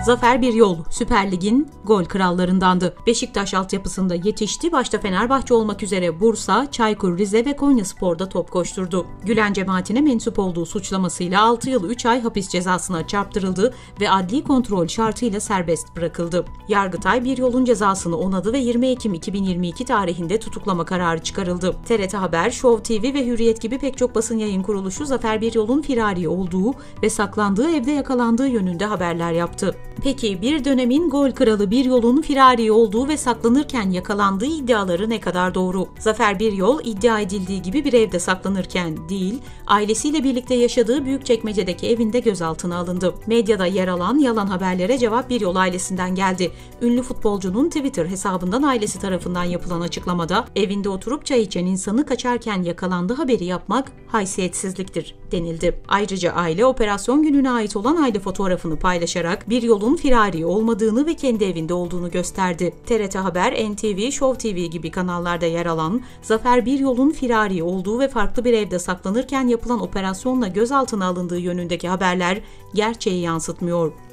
Zafer Biryol, Süper Lig'in gol krallarındandı. Beşiktaş altyapısında yetişti, başta Fenerbahçe olmak üzere Bursa, Çaykur Rize ve Konyaspor'da top koşturdu. Gülen cemaatine mensup olduğu suçlamasıyla 6 yıl 3 ay hapis cezasına çarptırıldı ve adli kontrol şartıyla serbest bırakıldı. Yargıtay Biryol'un cezasını onadı ve 20 Ekim 2022 tarihinde tutuklama kararı çıkarıldı. TRT Haber, Show TV ve Hürriyet gibi pek çok basın yayın kuruluşu Zafer Biryol'un firari olduğu ve saklandığı evde yakalandığı yönünde haberler yaptı. Peki bir dönemin gol kralı Biryol'un firari olduğu ve saklanırken yakalandığı iddiaları ne kadar doğru? Zafer Biryol iddia edildiği gibi bir evde saklanırken değil, ailesiyle birlikte yaşadığı Büyükçekmece'deki evinde gözaltına alındı. Medyada yer alan yalan haberlere cevap Biryol ailesinden geldi. Ünlü futbolcunun Twitter hesabından ailesi tarafından yapılan açıklamada evinde oturup çay içen insanı kaçarken yakalandı haberi yapmak haysiyetsizliktir denildi. Ayrıca aile operasyon gününe ait olan aile fotoğrafını paylaşarak Biryol'un firari olmadığını ve kendi evinde olduğunu gösterdi. TRT Haber, NTV, Show TV gibi kanallarda yer alan Zafer Biryol'un firari olduğu ve farklı bir evde saklanırken yapılan operasyonla gözaltına alındığı yönündeki haberler gerçeği yansıtmıyor.